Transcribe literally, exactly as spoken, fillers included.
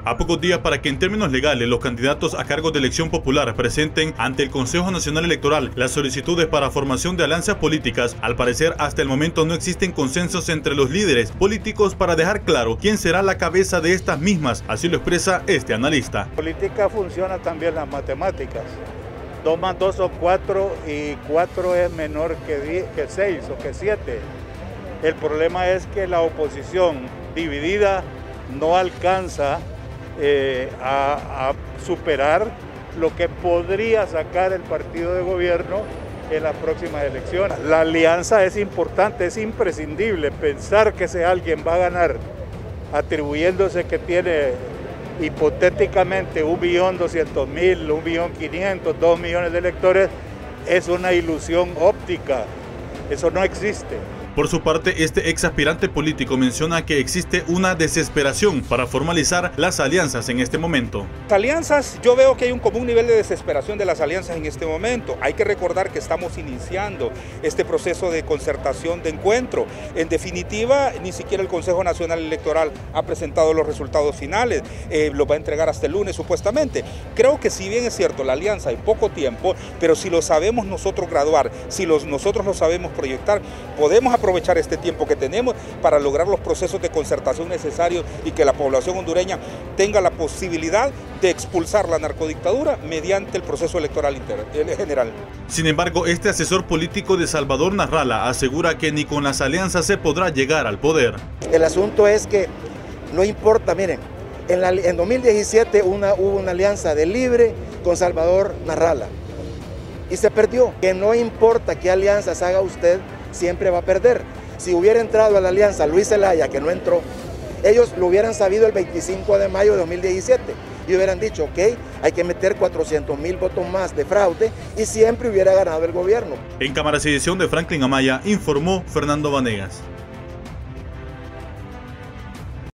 A pocos días para que en términos legales los candidatos a cargos de elección popular presenten ante el Consejo Nacional Electoral las solicitudes para formación de alianzas políticas, al parecer hasta el momento no existen consensos entre los líderes políticos para dejar claro quién será la cabeza de estas mismas, así lo expresa este analista. En política funciona también las matemáticas. dos más dos son cuatro y cuatro es menor que seis o que siete. El problema es que la oposición dividida no alcanza eh, a, a superar lo que podría sacar el partido de gobierno en las próximas elecciones. La alianza es importante, es imprescindible. Pensar que ese alguien va a ganar atribuyéndose que tiene hipotéticamente un millón doscientos mil, un millón quinientos, dos millones de electores es una ilusión óptica. Eso no existe. Por su parte, este ex aspirante político menciona que existe una desesperación para formalizar las alianzas en este momento. Las alianzas, yo veo que hay un común nivel de desesperación de las alianzas en este momento. Hay que recordar que estamos iniciando este proceso de concertación, de encuentro. En definitiva, ni siquiera el Consejo Nacional Electoral ha presentado los resultados finales, eh, los va a entregar hasta el lunes supuestamente. Creo que si bien es cierto, la alianza hay poco tiempo, pero si lo sabemos nosotros graduar, si los, nosotros lo sabemos proyectar, podemos aprovechar este tiempo que tenemos para lograr los procesos de concertación necesarios y que la población hondureña tenga la posibilidad de expulsar la narcodictadura mediante el proceso electoral general. Sin embargo, este asesor político de Salvador Narrala asegura que ni con las alianzas se podrá llegar al poder. El asunto es que no importa, miren, en, la, en dos mil diecisiete una, hubo una alianza de Libre con Salvador Narrala y se perdió. Que no importa qué alianzas haga usted, siempre va a perder. Si hubiera entrado a la alianza Luis Zelaya, que no entró, ellos lo hubieran sabido el veinticinco de mayo de dos mil diecisiete y hubieran dicho, ok, hay que meter cuatrocientos mil votos más de fraude y siempre hubiera ganado el gobierno. En cámara de edición de Franklin Amaya, informó Fernando Vanegas.